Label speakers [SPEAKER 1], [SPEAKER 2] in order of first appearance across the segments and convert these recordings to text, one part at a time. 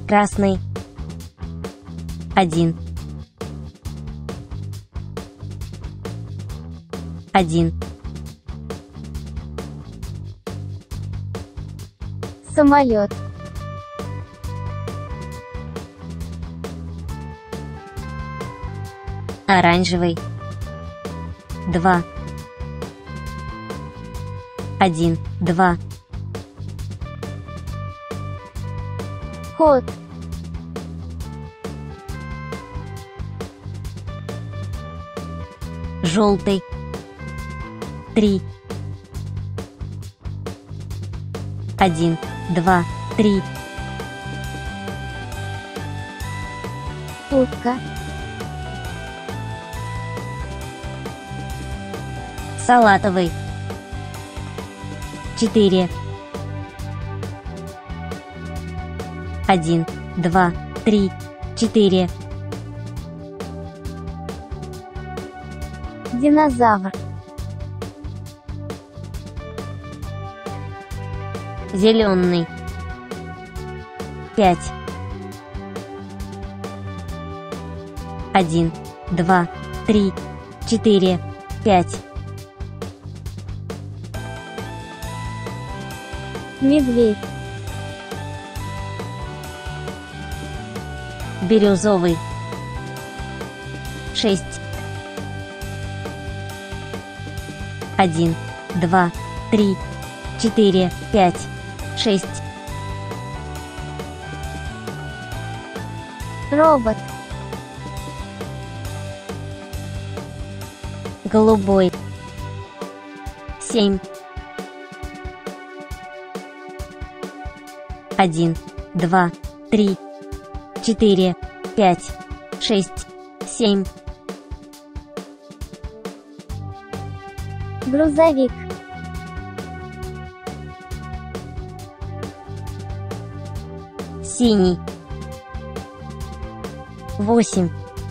[SPEAKER 1] красный, 1, 1,
[SPEAKER 2] самолет,
[SPEAKER 1] оранжевый, 2, 1, 2,
[SPEAKER 2] кот,
[SPEAKER 1] желтый, 3, 1, 2, 3,
[SPEAKER 2] утка,
[SPEAKER 1] салатовый, 4, 1, 2, 3, 4,
[SPEAKER 2] динозавр,
[SPEAKER 1] зеленый, 5, 1, 2, 3, 4, 5,
[SPEAKER 2] медведь,
[SPEAKER 1] бирюзовый, 6, 1, 2, 3, 4, 5, 6,
[SPEAKER 2] робот,
[SPEAKER 1] голубой, 7, 1, 2, 3, 4, 5, 6, 7,
[SPEAKER 2] грузовик,
[SPEAKER 1] синий, 8,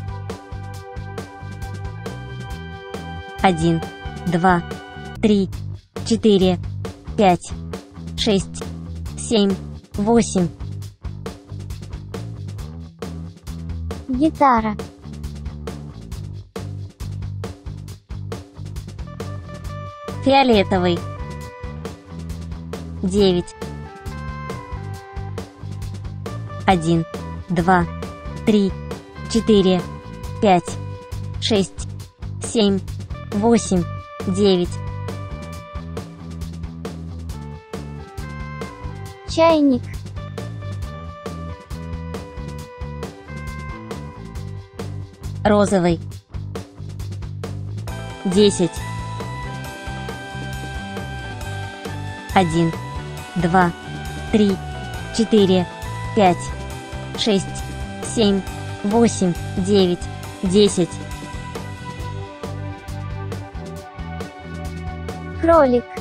[SPEAKER 1] 1, 2, 3, 4, 5, 6, 7, 8,
[SPEAKER 2] гитара,
[SPEAKER 1] фиолетовый, 9, 1, 2, 3, 4, 5, 6, 7, 8, 9,
[SPEAKER 2] чайник,
[SPEAKER 1] розовый, 10, 1, 2, 3, 4, 5, 6, 7, 8, 9, 10,
[SPEAKER 2] кролик,